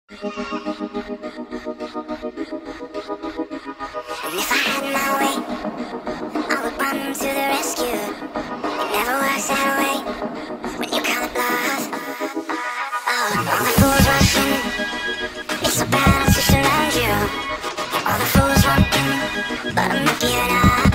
And if I had my way, I would run to the rescue. It never works that way when you count love. Oh, all the fools rushing, it's so bad to surround you. All the fools running, but I'm not giving up.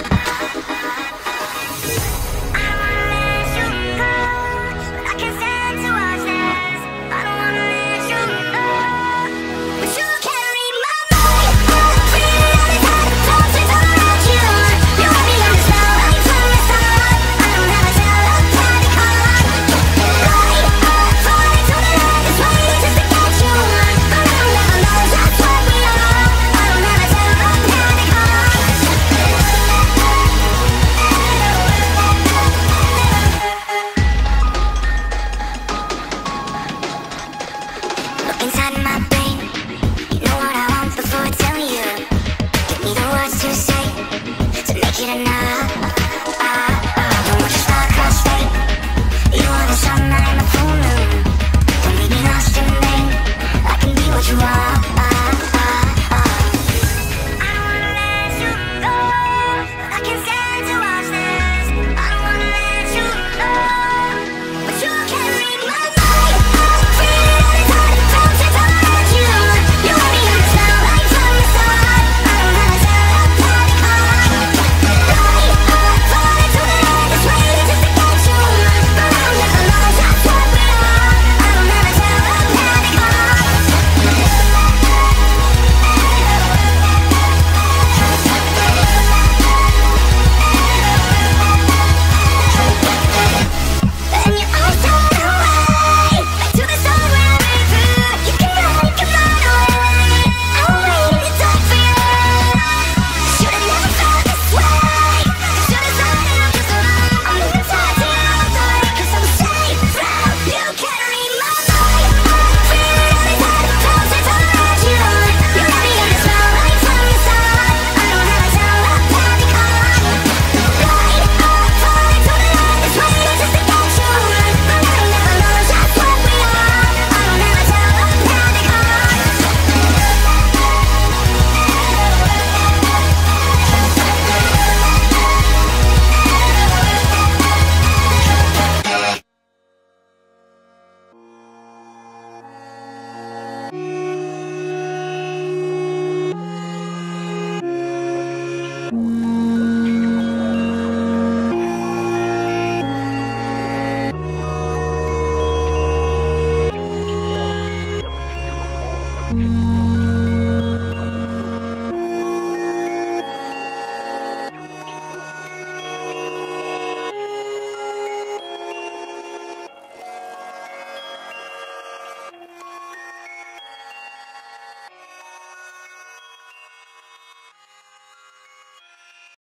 I wanna let you go, but I can't stand to watch this. I don't wanna let you go, but you can't read my mind. Closing around you, you want me on the spell right from the start. I don't have a telepathic heart. Right up, falling to the left, it's waiting just to get you. But I don't ever know just what we are. I don't have a telepathic heart. Look inside my brain, you know what I want before I tell you. Give me the words to say, to make it enough. Don't want you star-crossed fate. You are the sun, I'm the full moon. Don't leave me lost in vain, I can be what you are. I don't wanna let you go, I can't stand to watch this. I don't wanna let you go, but you can't read my mind. Closing around you, you want me on the spell right from the start. I don't have a telepathic heart. Right up, falling to the left, it's waiting just to get you. But I don't ever know just what we are. I don't have a telepathic heart. And you always turn away, back to the sun where we grew. You can run away, I waited to talk for you. Should've never felt this way, should've started off just alone. I'm moving tight to your authority, 'cause I'm safe from you. Can't read my mind. Closing around you, you got me on the spell right from the start. I don't have a telepathic heart. Right up, falling to the left, it's waiting just to get you. But I don't ever know just what we are. I don't have a telepathic heart. Mm-hmm.